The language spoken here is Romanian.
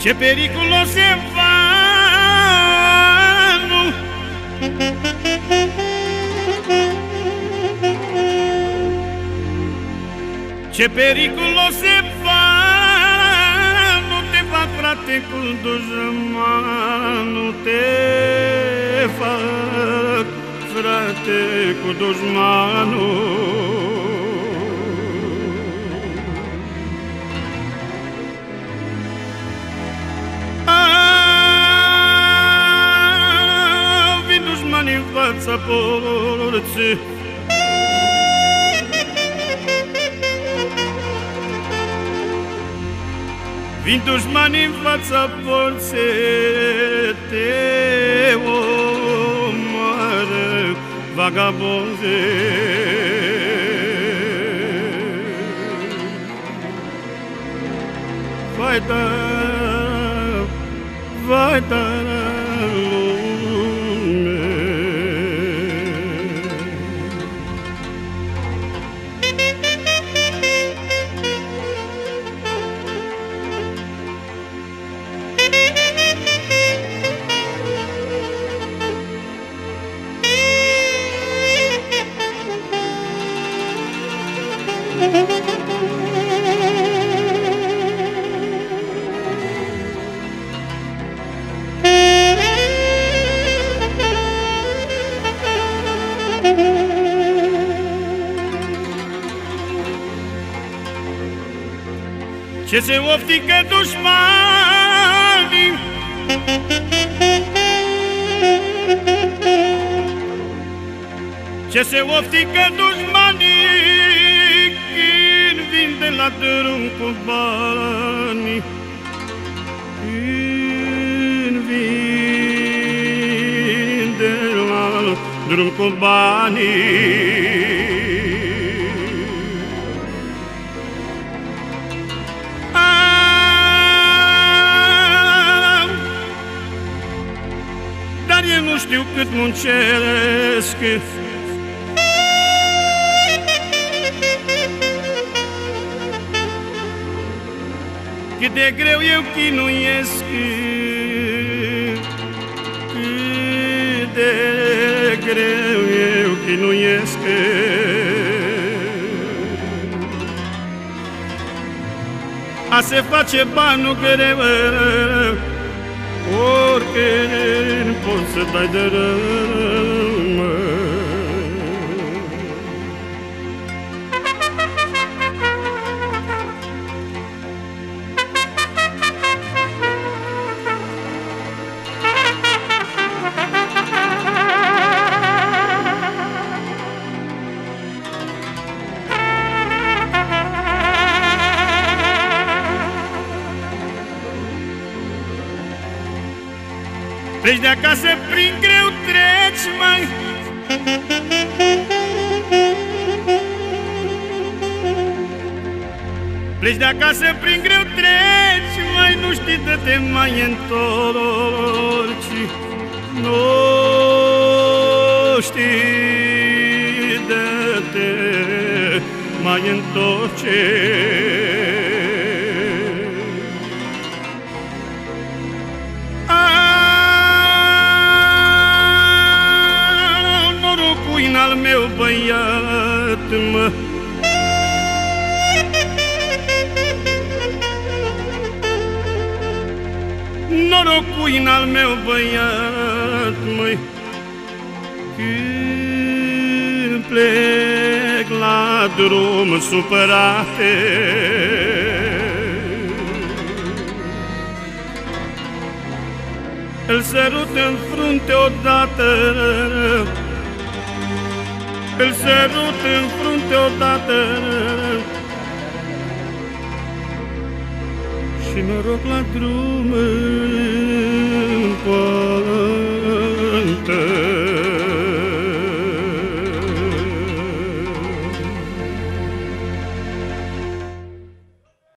Ce periculos e vanul, ce periculos e vanul, te fac frate cu dușmanul, te fac frate cu dușmanul. Vin dușmanii în fața porții, vin dușmanii în fața porții, te omoară vagabonze. Vai da lume. Ce se oftică dușmanii, ce se oftică dușmanii, când vin de la drum cu banii, când vin de la drum cu banii. Dar eu nu știu cât muncesc, cât de greu eu chinuiesc, cât de greu eu chinuiesc. A se face banul greu, oricând poți să dai de rău. Pleci de acasă prin greu treci, mai pleci de acasă prin greu treci, mai nu știi de te mai întorci, nu știi de te mai întorci. Al meu băiat, mă, norocui al meu băiat, măi, când plec la drum supărate, îl sărut în frunte odată, îl sărut în frunte odată și noroc la drum în